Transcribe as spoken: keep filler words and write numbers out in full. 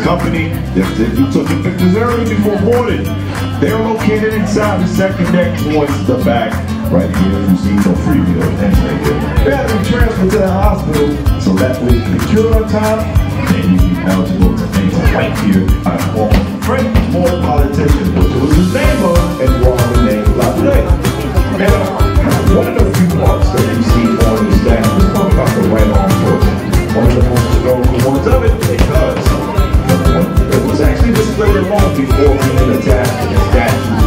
company. If, if you took the pictures early before boarding, they're located inside the second deck towards the back. Right here, you see no free meal and right here. They have to be transferred to the hospital so that way you can be cured on time and you be eligible to enter right here at home. Frank Moore politician, which was his name of, and won the name Latte. And one of the few marks that you see on the staff is talking about the right arm torsion. One of the most historical ones of it because it was actually displayed along before being attached to the statue.